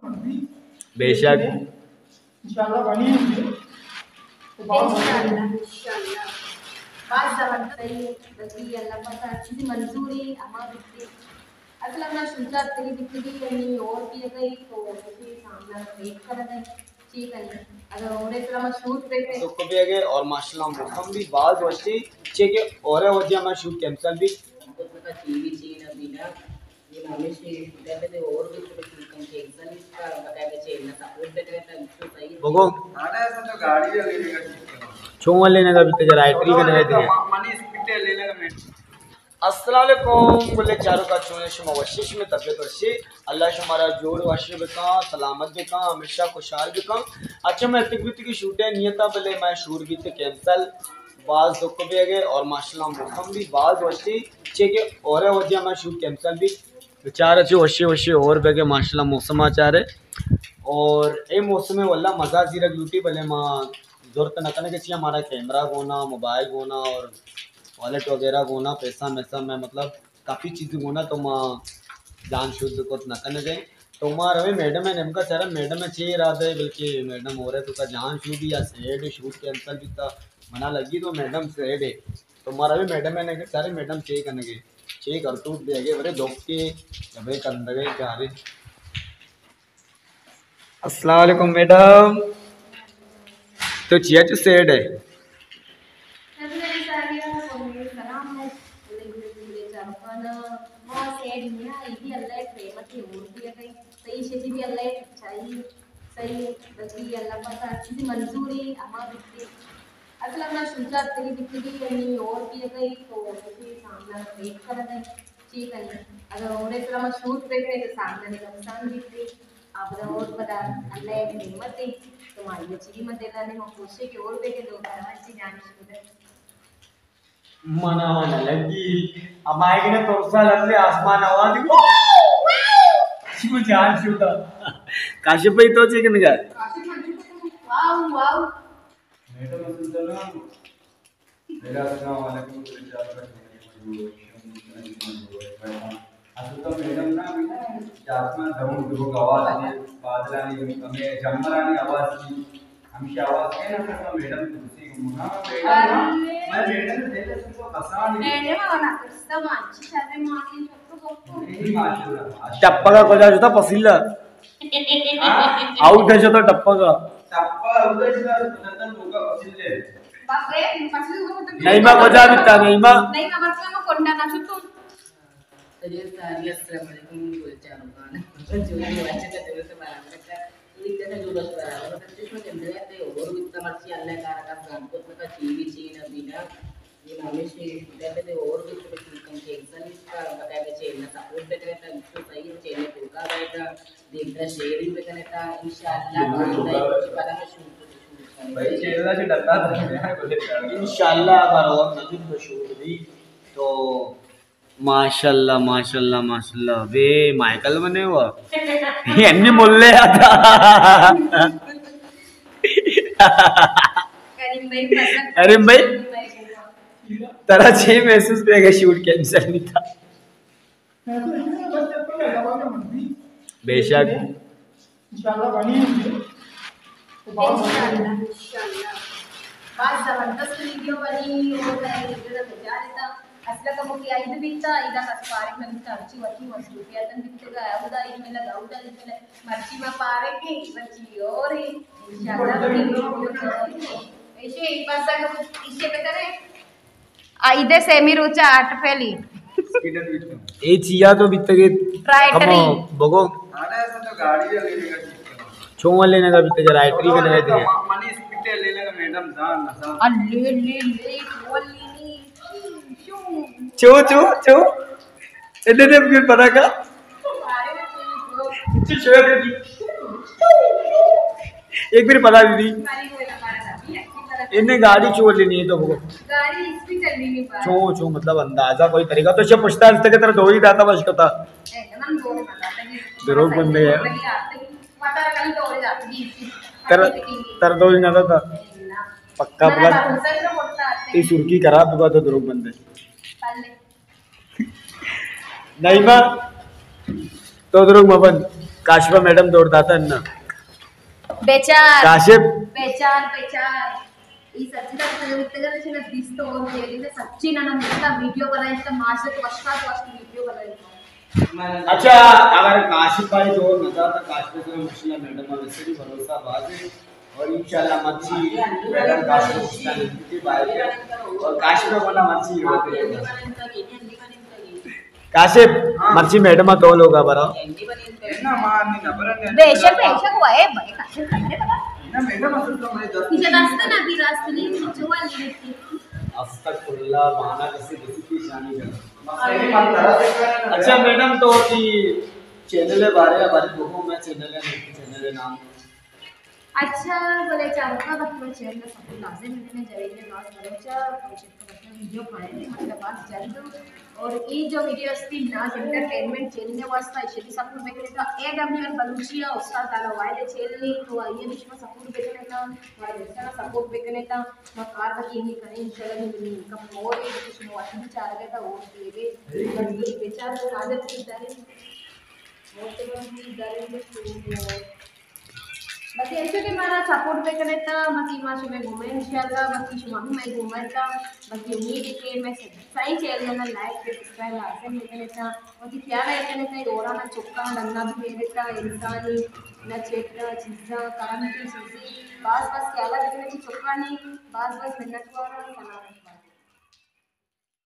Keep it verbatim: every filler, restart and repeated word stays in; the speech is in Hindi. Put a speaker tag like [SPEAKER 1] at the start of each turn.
[SPEAKER 1] बेशक
[SPEAKER 2] इंशाल्लाह बनी तो मंजूरी हमारी असल में शुद्धा तेरी बिक्री यानी और भी गई तो किसी सामना देख कर नहीं ठीक है अगर उन्हें तरह में शूट पे
[SPEAKER 1] तो कभी आगे और माशाल्लाह मौसम भी बाज वस्ती चेक और वजह में शूट कैंसिल भी
[SPEAKER 3] का टीवी चीन अभी ना ये नामे से कहते थे और भी कुछ कम कैंसिल इसका बताया कि चेन सपोर्ट देते हैं तो सही
[SPEAKER 1] बगो
[SPEAKER 4] आना ऐसा तो गाड़ी लेने का
[SPEAKER 1] छोवा लेने का भी तेरा राइटरी का नहीं है
[SPEAKER 4] मनी स्पीड लेने का मैं
[SPEAKER 1] अस्सलाम वालेकुम बोले चारों का चुने शुमा वशिश में तबियत वशी अल्लाह शुमारा जोड़ वाशी बिका सलामत बिका हमेशा खुशहाल बिका अच्छा मैं तिक बित की शूट है नियता पहले मैं शूट भी थे कैंसल बाज दुख भी गए और माशाल्लाह मौसम भी बाज वशी चेक और वजह मैं शूट कैंसल भी बेचारा अच्छे वशी वशी और बेगे माशाल्लाह मौसम आचार है और ये मौसम में वल्ला मज़ा जीरा ब्यूटी भले माँ जरूरत न करने के चाहिए हमारा कैमरा गोना मोबाइल गोना और वॉलेट वगैरह गोना पैसा मैसा में मतलब काफ़ी चीज़ें गोना तो माँ जान शुद्ध को न करने गए तो माँ रवे मैडम है नेमका सारा मैडम है चाहिए रहा है बल्कि मैडम हो रहे तो का जान शुद्ध या सेड शूट कैंसल भी था मना लगी तो मैडम सेड है तो माँ रवे मैडम है सारे मैडम चाहिए करने गए चाहिए कर टूट दे गए बड़े दोस्त के भाई कर गए क्या रे अस्सलाम वालेकुम मैडम तो चिया तो सेड है
[SPEAKER 2] मंजूरी हमारी असल में शुद्धा तेरी बिक्री यानी और भी गई तो किसी सामना देख कर नहीं ठीक है अगर उन्हें तरह में शूट पे गए तो सामने नुकसान भी थी आप और बता अल्लाह की हिम्मत है तुम्हारी अच्छी मत देना नहीं हम कोशिश के और पे के लोग अच्छी जाने शुरू
[SPEAKER 1] मना होने लगी अब आएगी ना तो साल अपने आसमान आवाज क्यों जान छूटा काशिफ भाई तो चिकन गया
[SPEAKER 2] वाओ वाओ
[SPEAKER 4] मैडम सुनना मेरा अस्सलाम वालेकुम चार का असल तो मैडम ना जासमान दौड़ दो आवाज आने बादल आने हमें जम्मर आने आवाज की हमेशा आवाज है ना तो मैडम कुर्सी मुना मैडम मैं मैडम दे दे तो आसान है
[SPEAKER 2] मैडम वाला सब अच्छी शादी मांगी तो
[SPEAKER 4] नहीं माशाल्लाह
[SPEAKER 1] टप्पा का कोजा होता पसीला आउट है जो तो टप्पा का
[SPEAKER 4] टप्पा उधर से नंदन होगा पसीले
[SPEAKER 2] बाप रे पसीले को तो
[SPEAKER 1] नहीं मां कोजा बिता नहीं मां
[SPEAKER 2] नहीं ना मतलब मैं कोंडा ना छुटू
[SPEAKER 3] तजर सारी अस्सलाम वालेकुम बोल चारों का जो ये बच्चे का तेरे से बराबर का लिखते हैं जो लोग बराबर तो इसमें कहते हैं और इतना मर्ची अल्लाह का रखा संकोच का टीवी चीन अभी ना ये नामे से कहते थे और भी कुछ कम कैंसिल इसका बताया कि चेन सपोर्ट देते हैं तो सही चेन को का रहेगा देखता शेयरिंग पे करता इंशाल्लाह कुछ पता में शूट
[SPEAKER 4] भाई चेहरा से डरता था यार बोले
[SPEAKER 1] इंशाल्लाह अगर और नजीब मशहूर हुई तो माशाल्लाह माशाल्लाह माशाल्लाह वे माइकल बने हुआ ये अन्य मोल्ले आता
[SPEAKER 2] करीम भाई
[SPEAKER 1] अरे भाई तरह छह महसूस करेगा शूट कैंसिल नहीं था बेशक
[SPEAKER 2] इंशाल्लाह बनी तो इंशाल्लाह इंशाल्लाह बात जबरदस्त वीडियो बनी और मैं वीडियो बजा देता असला का मुझे आई तो बिकता इधर का पारे में बिकता अच्छी वची मसरूफियत बिकता है उधर इसमें लगा उधर इसमें मर्ची में पारे के बच्ची और इंशाल्लाह वीडियो ऐसे एक बार से इसे पे करे आइदे सेमी रोचा आठ फैली
[SPEAKER 1] ए चिया तो बित के
[SPEAKER 2] राइटरी
[SPEAKER 1] बगो
[SPEAKER 4] आना ऐसा तो गाड़ी लेने का
[SPEAKER 1] छोवा लेने का बित के राइटरी का नहीं है
[SPEAKER 4] मनी स्पीड लेने का मैडम जान ना
[SPEAKER 2] अल्ले ले ले बोली नी
[SPEAKER 1] चो चो चो इधर दे फिर पता का एक बार पता दीदी इन्हें गाड़ी चोर लेनी है तो वो
[SPEAKER 2] गाड़ी इस पे चलनी नहीं पा
[SPEAKER 1] चो चो मतलब अंदाजा कोई तरीका तो जब पूछता है की तरह दो ही दाता बस कता दरोग बंदे है तर तर दो ही ना था पक्का पक्का ती सुर्खी खराब हुआ तो दरोग बंदे नहीं मां तो दरोग मबन काशिफा मैडम दौड़ता ना
[SPEAKER 2] बेचार
[SPEAKER 1] काशिफ
[SPEAKER 2] बेचार बेचार ಈ ಸಚ್ಚಿದ ಉತ್ತಗನ ದಿಸ್ತು ಹೋಗಿದೆ ಸಚ್ಚಿ ನಾನು ಮಿಕ್ಕ ವಿಡಿಯೋ बनाइता मासे तो वर्षा तो वर्ष वीडियो बनाइता।
[SPEAKER 1] अच्छा अगर काशिफ भाई दौड़ न जाता काशिफ से मुश्किल मैडम वैसे भी भरोसा बात है और इंशाल्लाह मच्छी मैडम काशिफ की बात है और काशिफ वाला मच्छी काशिफ मच्छी मैडम तो लोगा बरा
[SPEAKER 4] ना मारनी ना बरं
[SPEAKER 2] बेशक बेशक हुआ है भाई काशिफ करने पता
[SPEAKER 4] ना मैडम असं तो मला दस
[SPEAKER 2] तिच्या रास्ता ना ती रास्ता नहीं जोवा लिखती
[SPEAKER 1] अस्तगफुरुल्लाह माना कैसे किसी की शानी कर
[SPEAKER 4] मसाले मन तरह से करना
[SPEAKER 1] अच्छा मैडम तो की चैनल है बारे हमारे लोगों में चैनल है चैनल है नाम
[SPEAKER 2] अच्छा बोले चाहता मतलब चैनल सब लाजिम इतने जरिए बात करोचा प्रोजेक्ट मतलब वीडियो पाएंगे मतलब बात जल्द और ये जो वीडियो थी नाज एंटरटेनमेंट चैनल वास्ता इशली सपोर्ट बेकने का एक अमीर बलूचिया उस्ताद ताला वाले चैनल तो ये बीच में सपोर्ट बेकने का और वैसा सपोर्ट बेकने का मैं कार का की नहीं करें इंशाल्लाह नहीं कम और ये कुछ नो अच्छी चार गया था वो देवे ये बेचारा तो आदत की दारे और तो बंदी दारे में बाकी ऐसे कि हमारा सपोर्ट पे करने था बाकी मां में घूमे इंशाल्लाह बाकी शुमा भी मैं घूमर था बाकी उम्मीद है कि मैं सही चैनल में लाइक पे सब्सक्राइब लाजम करने था बाकी क्या है करने था ओरा ना चुक्का नन्ना भी दे देता इंसानी ना चेtra चीजा काम की चीजें बस बस क्या लगा देखने की चुक्का नहीं बस बस मिनट को